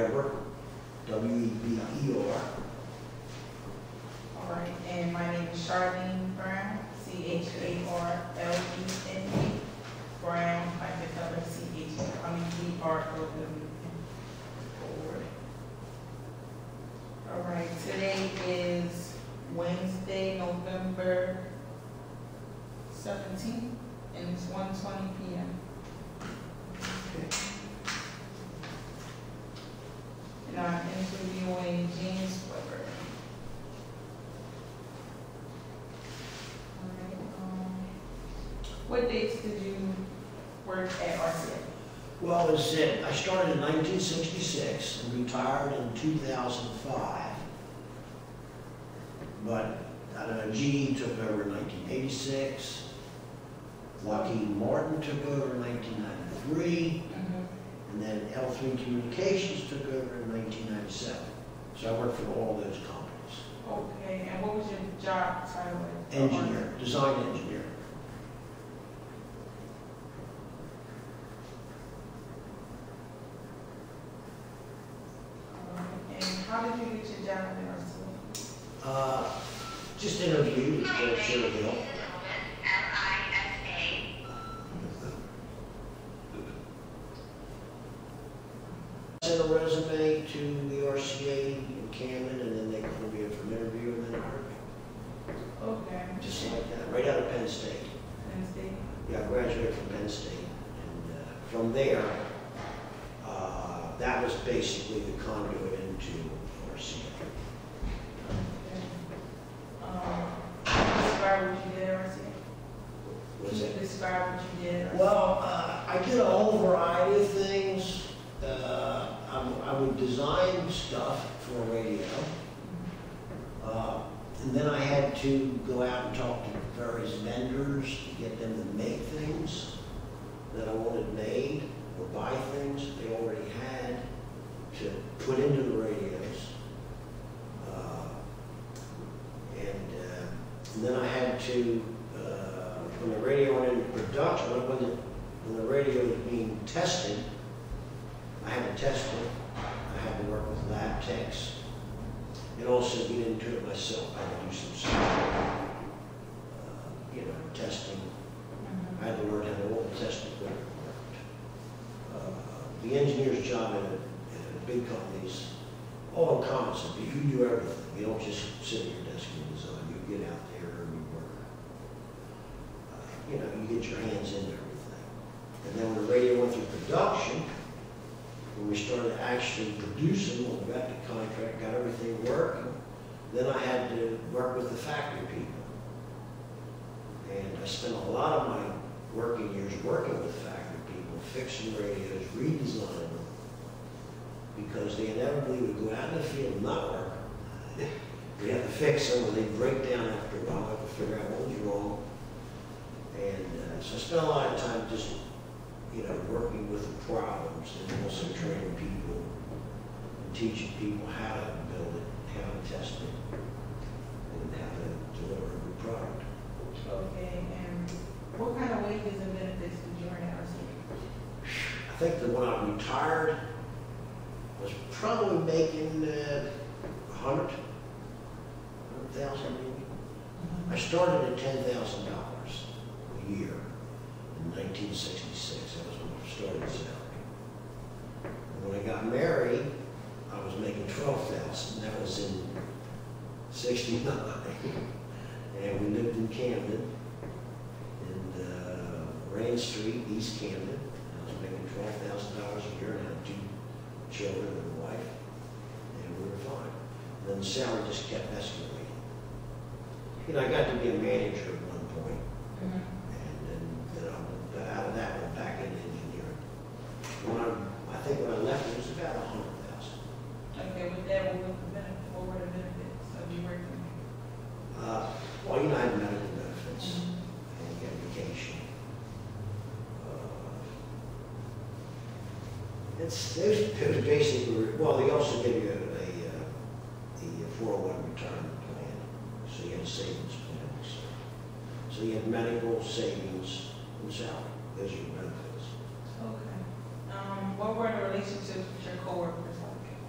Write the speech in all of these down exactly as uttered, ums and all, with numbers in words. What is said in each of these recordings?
Weber, W E B E R. All right, and my name is Charlene Brown, C H A R L E N E, Brown, like the color, C H, I mean, B R O W N. Forward. All right, today is Wednesday, November seventeenth, and it's one twenty p m And I'm interviewing James Weber. All right, um, what dates did you work at R C A? Well, as I said, I started in nineteen sixty-six and retired in two thousand five. But, I don't know, G E took over in nineteen eighty-six. Lockheed Martin took over in nineteen ninety-three. Mm-hmm. And then L three Communications took over in nineteen ninety-seven. So I worked for all those companies. Okay, and what was your job title? at- Engineer, design engineer. Um, And how did you get your job at R C A? Uh, just interviewed at Cherry Hill. Sent a resume to the R C A in Camden, and then they called me in for an interview, and then I heard me. Okay. Just like that, right out of Penn State. Wednesday. Yeah, I graduated from Penn State, and uh, from there, uh, that was basically the conduit into R C Okay. Um, describe what you did at R C A? A. Was Can it? you describe what you did at R C A? Well, uh, I did a whole variety of things. Uh, I, I would design stuff for a radio, uh, and then I had to go out and talk to various vendors to get them to make things that I wanted made, or buy things that they already had to put into the radios. Uh, and, uh, and then I had to, uh, when the radio went into production, when the, when the radio was being tested, I had to test it. I had to work with lab techs, and also get into it myself. I had to do some stuff, uh, you know, testing. I had to learn how to all the test equipment worked. Uh, the engineer's job in, a, in a big companies, all in concept, you do everything. You don't just sit at your desk and design. You get out there and you work. Uh, you know, you get your hands into everything. And then when the radio went through production, when we started actually producing, when we got the contract, got everything working, then I had to work with the factory people. And I spent a lot of my working years working with factory people, fixing radios, redesigning them, because they inevitably would go out in the field and not work. We had to fix them, and they'd break down after a while, I had to figure out what was wrong. And uh, so I spent a lot of time just you know, working with the problems, and also training people and teaching people how to build it, how to test it, and how to deliver a good product. Okay, and what kind of wages and benefits did you earn at R C A? I think that when I retired, I was probably making uh, a hundred, hundred thousand maybe. I started at ten thousand dollars a year in nineteen sixty-six. That was when I started salary. And when I got married, I was making twelve thousand dollars. That was in sixty-nine. And we lived in Camden, in uh, Rain Street, East Camden. I was making twelve thousand dollars a year, and I had two children and a wife, and we were fine. And then the salary just kept escalating. You know, I got to be a manager at one point. Mm-hmm. But out of that, went back into engineering. When I, I think when I left, it was about a hundred thousand. Okay, with that, what were the benefits, what were the benefits of you working? Uh, well, you know, I had medical benefits, Mhm. and you get vacation. Uh, it's, it was, it was basically, well, they also give you a, a, uh, the four oh one retirement plan, so you had a savings plan also. So you had medical, savings, and salary. Those are your benefits. Okay. Um, what were the relationships with your coworkers like?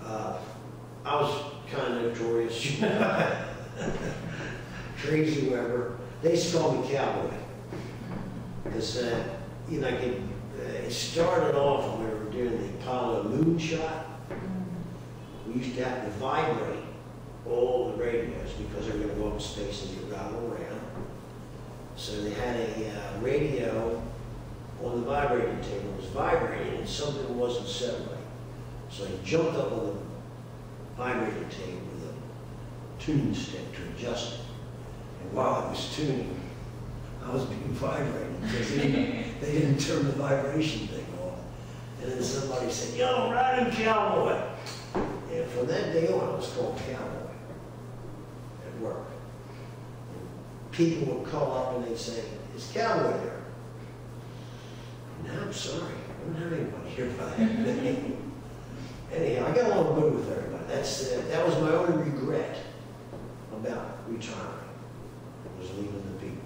Uh, I was kind of notorious, you know, crazy whoever. They used to call me Cowboy. Because, uh, you know, I could, uh, it started off when we were doing the Apollo moonshot. We used to have to vibrate all the radios because they were going to go up in space and get rattled around. So they had a uh, radio on the vibrating table. It was vibrating and something wasn't set right. So I jumped up on the vibrating table with a tuning stick to adjust it. And while I was tuning, I was being vibrated because they didn't, they didn't turn the vibration thing off. And then somebody said, "Yo, ride him, Cowboy." And from that day on, I was called Cowboy at work. And people would call up and they'd say, "Is Cowboy there?" "No, I'm sorry, I don't have anybody here by that name." Anyhow, I got along good with everybody. That's, uh, that was my only regret about retiring, was leaving the people.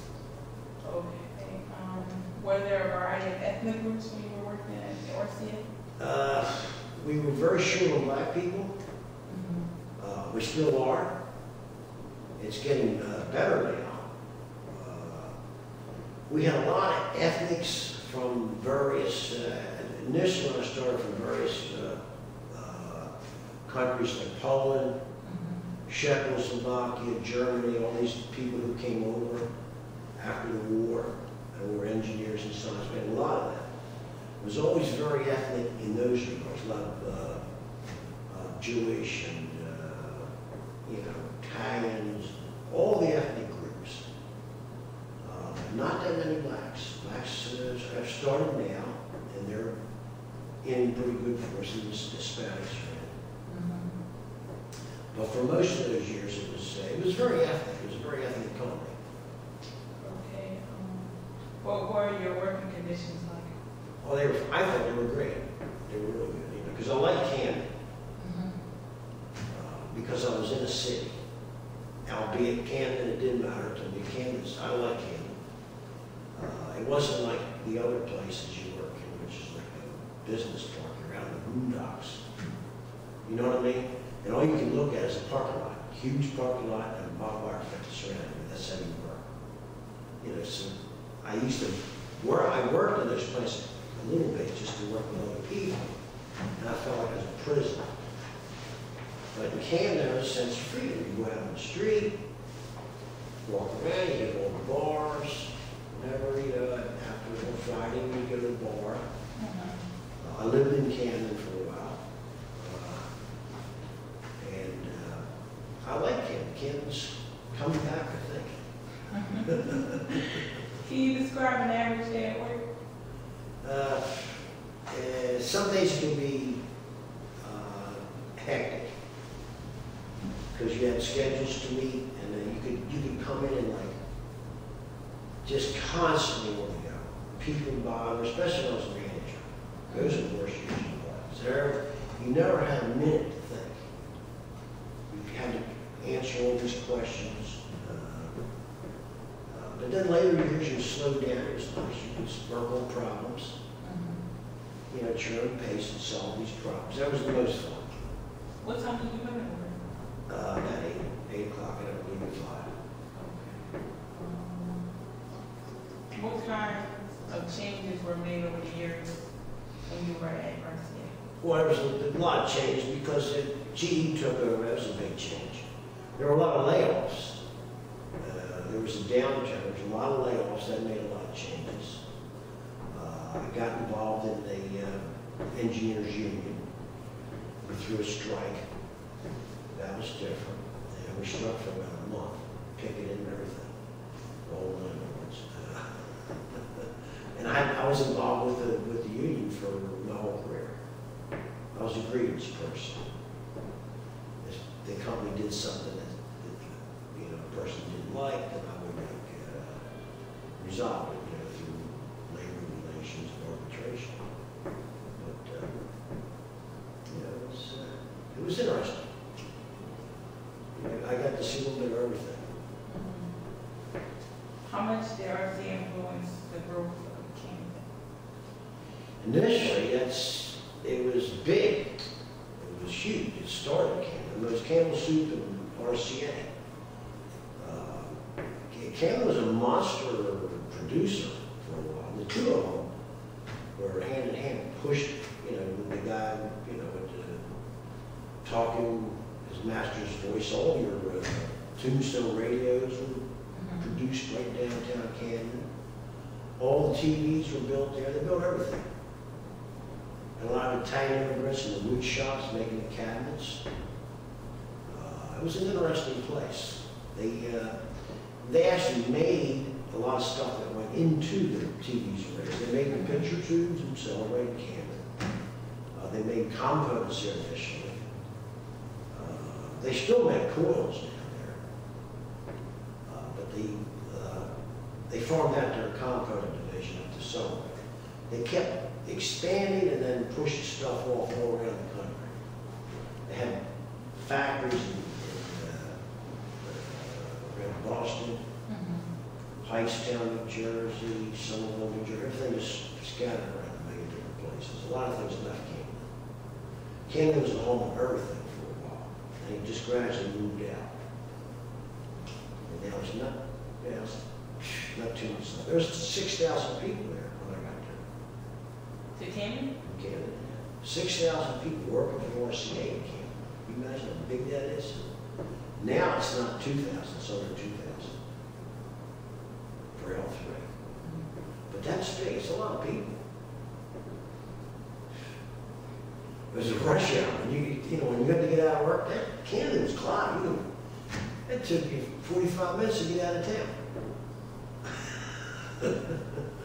Okay. Um, were there a variety of ethnic groups when you were working at the R C A? Uh, we were very short on black people. Mm-hmm. Uh, we still are. It's getting uh, better now. Uh, we had a lot of ethnics from various, uh, initially I started from various uh, uh, countries like Poland, Mm-hmm. Czechoslovakia, Germany, all these people who came over after the war and were engineers and science. We had a lot of that. It was always very ethnic in those regards, a lot of uh, uh, Jewish and, uh, you know, Italians, all the ethnic groups. Uh, not that many blacks. Blacks uh, have started now, and they're in pretty good force in the Hispanics. Mm-hmm. But for most of those years, it was uh, it was very ethnic. It was a very ethnic company. Okay. Um, what were your working conditions like? Oh, they were. I thought they were great. They were really good, you know, because I like Camden. Mm-hmm. Uh, because I was in a city, albeit Camden, it didn't matter to me. Camden's, I like Camden. Uh, it wasn't like the other places you work in, which is like a business park around the boondocks. You know what I mean? And all you can look at is a parking lot, huge parking lot, and a barbed wire fence surrounding it. That's how you work. You know, so I used to work. I worked in those places a little bit just to work with other people, and I felt like I was in prison. But in Camden, there was a sense of freedom. You go out on the street, walk around, you go to the bars. Whenever, you know, after on Friday, we go to the bar. Mm-hmm. Uh, I lived in Camden for a while. Uh, and uh, I like Camden. Camden's coming back, I think. Can you describe an average day at work? Uh, uh, some days it can be uh, hectic because you had schedules to meet, and then you could you could come in and like just constantly want to go. People bother, especially when I was a manager. Those are the worst years of my life. So there, you never had a minute to think. You had to answer all these questions. Uh, uh, but then later years you slow down. It was nice. You could work on problems. Mm-hmm. You know, at your own pace and solve these problems. That was the most fun. What time did you go to work? Uh, about eight, eight o'clock, and I would leave at five. Um, what kinds of changes were made over the years when you were at R C A? Well, there was a, a lot of changes because it, G E took over. That was a big change. There were a lot of layoffs. Uh, there was a downturn. There was a lot of layoffs. That made a lot of changes. Uh, I got involved in the uh, engineers union. We threw a strike. That was different. And we struck for about a month, picketing and everything. All nine yards. And I, I was involved with the, with the union for my whole career. I was a grievance person. If the company did something that, that you know, a person didn't like, then I would like, uh, resolve it, you know, through labor relations and arbitration. But, uh, you know, it was, uh, it was interesting. I got to see a little bit of everything. How much did R C A influence the growth of Camden? Initially, that's, it was big. It was huge. It started Camden. It was Campbell Soup and R C A. Uh, Camden was a monster producer for a while. The two of them were hand in hand, pushed, you know, with the guy, you know, with the, talking his master's voice. All your uh, Tombstone radios were produced right downtown Camden. All the T Vs were built there. They built everything. And a lot of Italian immigrants in the wood shops making the cabinets. Uh, it was an interesting place. They, uh, they actually made a lot of stuff that went into the T Vs and radios. They made the picture tubes themselves right in Camden. Uh, they made components there initially. Uh, they still make coils down there. Uh, but the, uh, they formed out their component division up to somewhere. They kept expanding and then pushing stuff off all around the country. They had factories in, in uh, around Boston, mm-hmm. Hightstown, New Jersey, Somerville, New Jersey. Everything was scattered around a million different places. A lot of things left Camden. Camden was the home of everything for a while, and it just gradually moved out. And now it's not, yeah, it's not too much stuff. There's six thousand people there. To Camden? In Camden. six thousand people working for R C A in Camden. You imagine how big that is? Now it's not two thousand, it's under two thousand for L three. But that's big, it's a lot of people. It was a rush hour. When you, you know, when you had to get out of work, that Camden was clogged. You know, it took you forty-five minutes to get out of town.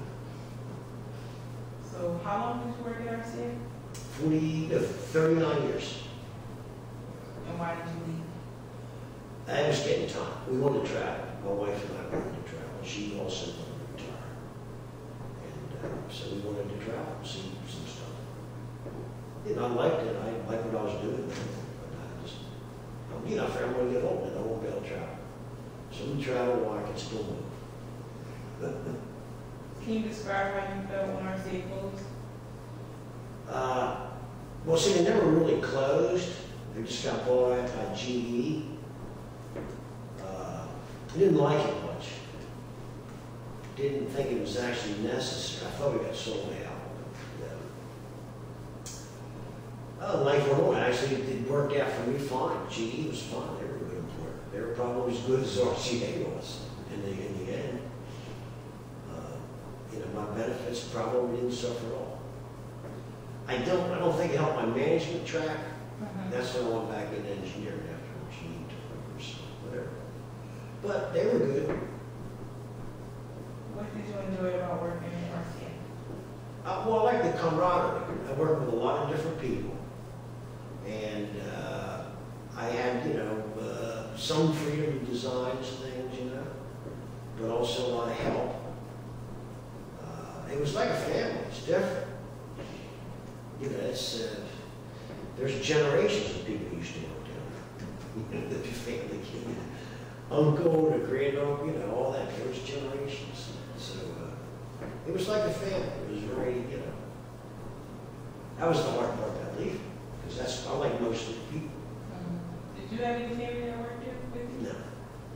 So how long did you work at R C A? Forty, no, thirty-nine years. And why did you leave? I was getting time. We wanted to travel. My wife and I wanted to travel. She also wanted to retire. And uh, so we wanted to travel, see some stuff. You know, I liked it. I liked what I was doing then. But I just, you know, if I'm going to get old, then I won't be able to travel. So we travel while I can still move. Can you describe how you felt when R C A closed? Uh, well, see, they never really closed. They just got bought out by G E. Uh, I didn't like it much. Didn't think it was actually necessary. I thought we got sold out. But, uh, oh, life went on. Actually, it worked out for me fine. G E was fine. They were a good employer. They were probably as good as R C A was in the, in the end. You know, my benefits probably didn't suffer at all. I don't, I don't think it helped my management track. Mm-hmm. That's when I went back into engineering after G E took over, so whatever. But they were good. What did you enjoy about working at R C A? Uh, well, I like the camaraderie. I worked with a lot of different people. And uh, I had, you know, uh, some freedom to design things, you know, but also a lot of help. It was like a family. It's different. You know, it's, uh, there's generations of people who used to work down there. You know, the family, uncle, the granduncle, you know, all that. There was generations. So uh, it was like a family. It was very, you know, that was the hard part about leaving. Because that's, I like most of the people. Um, did you have any family that worked there with you? No.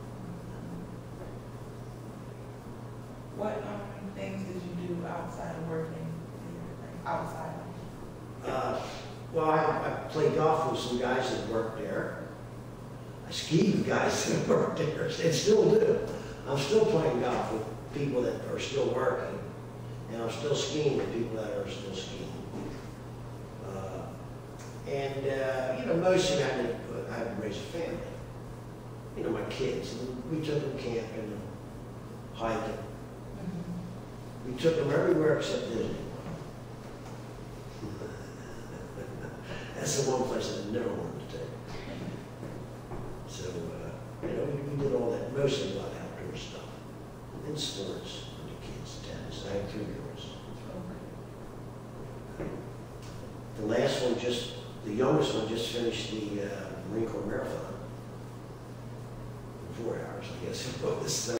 What um, things did you do outside of working? Outside of Uh, well, I, I played golf with some guys that worked there. I skied with guys that worked there, and still do. I'm still playing golf with people that are still working, and I'm still skiing with people that are still skiing. Uh, and, uh, you know, most of them had to, I had to raise a family. You know, my kids. And we took them camping and hiking. We took them everywhere except Disney. That's the one place I never wanted to take. So, uh, you know, we, we did all that, mostly a lot of outdoor stuff. And sports with the kids, tennis. I had three girls. The last one just, the youngest one just finished the uh, Marine Corps Marathon. Four hours, I guess it was.